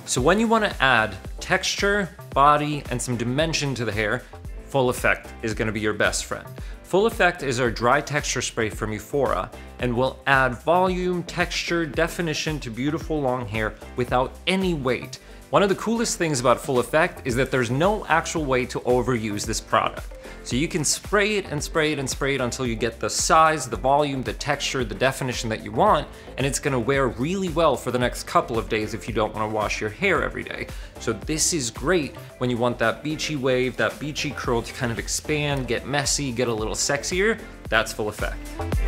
So when you want to add texture, body, and some dimension to the hair, Full Effect is going to be your best friend. Full Effect is our dry texture spray from Euphora and will add volume, texture, definition to beautiful long hair without any weight. One of the coolest things about Full Effect is that there's no actual way to overuse this product. So you can spray it and spray it and spray it until you get the size, the volume, the texture, the definition that you want, and it's gonna wear really well for the next couple of days if you don't wanna wash your hair every day. So this is great when you want that beachy wave, that beachy curl to kind of expand, get messy, get a little sexier. That's Full Effect.